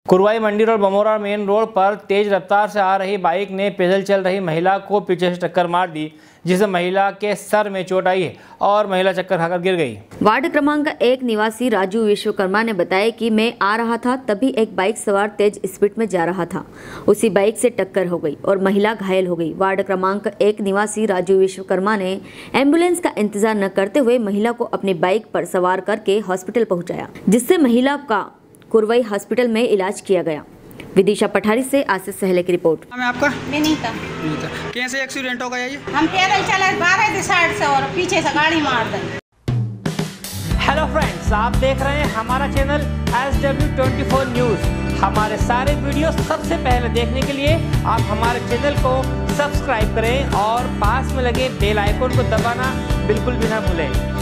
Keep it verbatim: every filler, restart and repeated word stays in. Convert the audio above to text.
Kurwai Mandi road Bamora main road पर तेज रफ्तार से आ रही बाइक ने पैदल चल रही महिला को पीछे से टक्कर मार दी, जिससे महिला के सर में चोट आई है और महिला चक्कर खाकर गिर गई। वार्ड क्रमांक एक निवासी राजू विश्वकर्मा ने बताया कि मैं आ रहा था, तभी एक बाइक सवार तेज स्पीड में जा रहा था। उसी बाइक से टक्कर हो गई और महिला घायल हो गई। वार्ड क्रमांक एक निवासी राजू विश्वकर्मा ने एम्बुलेंस का इंतजार न करते हुए महिला को अपनी बाइक पर सवार करके हॉस्पिटल पहुँचाया, जिससे महिला का कुरवाई हॉस्पिटल में इलाज किया गया। विदिशा पठारी से आशीष सहले की रिपोर्ट। मैं आपका विनीता। कैसे एक्सीडेंट हो गया ये? हम पैदल चले बारह थे साइड से और पीछे से गाड़ी मार दी। हेलो फ्रेंड्स, आप देख रहे हैं हमारा channel S W twenty four news. हमारे सारे वीडियो सबसे पहले देखने के लिए आप हमारे चैनल को सब्सक्राइब करें और पास में लगे बेल आइकन को दबाना बिल्कुल भी ना भूलें।